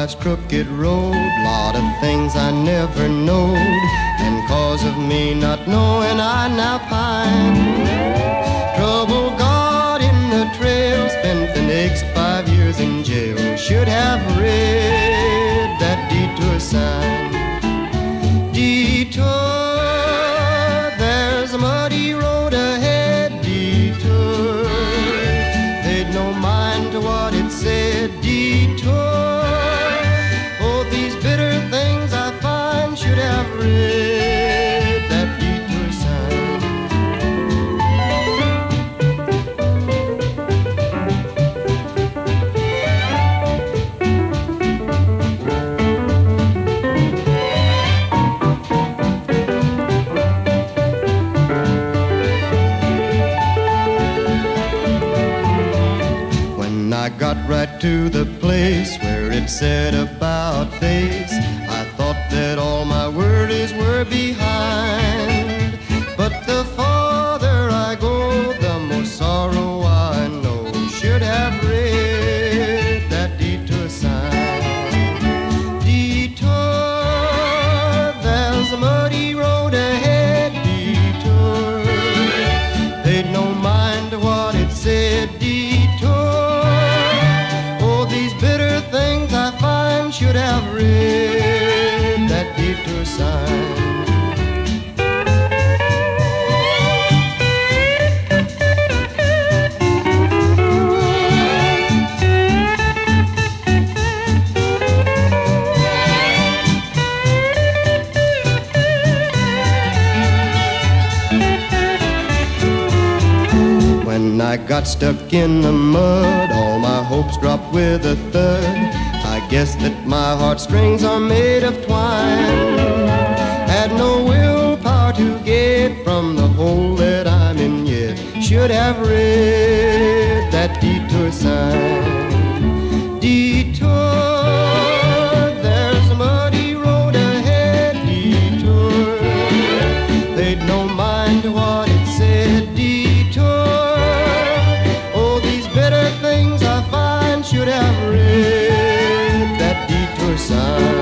life's crooked road, lot of things I never knowed, and cause of me not knowing I now pine. Trouble got in the trail, spent the next 5 years in jail. Should have read that detour sign. Detour, there's a muddy road ahead. Detour, paid no mind to what it said. Detour, oh, these bitter things I find. Should have read that detour sign. When I got right to the place where it said about face, I thought that all my worries were behind. But the farther I go, the more sorrow I know. Should have read that detour sign. Detour, there's a muddy road ahead. Detour, paid no mind to what it said. Detour, oh, these bitter things I find. Should have read that detour sign. When I got stuck in the mud, all my hopes dropped with a thud. I guess that my heartstrings are made of twine. Had no willpower to get from the hole that I'm in yet. Should have read that detour sign. Detour, there's a muddy road ahead. Detour, paid no mind to what it said. Detour, oh, these bitter things I find. Should have read that detour sign.